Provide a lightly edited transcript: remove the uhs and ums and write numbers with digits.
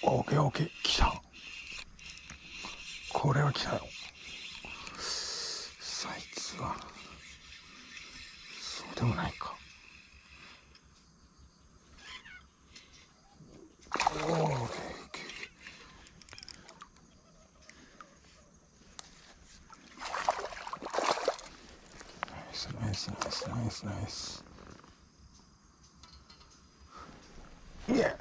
オッケーオッケー、来た。これは来たよ。さいつはそうでもないか。おお、オッケーオッケー。ナイスナイスナイスナイスナイス。イエー。